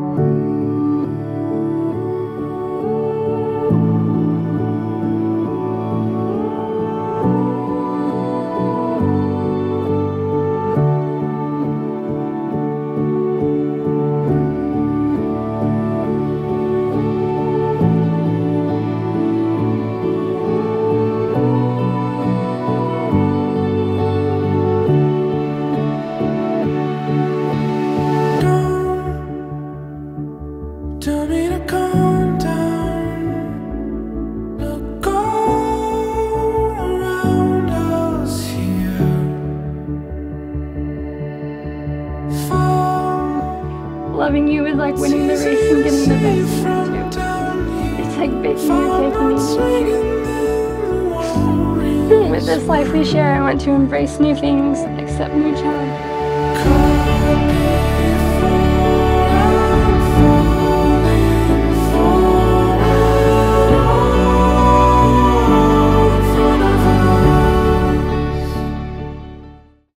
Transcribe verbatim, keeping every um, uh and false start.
Tell me to calm down. Look all around us here. Fall. Loving you is like winning the race and getting the best of you. It's like baking your cake and eating it. With this life we share, I want to embrace new things, accept new challenges.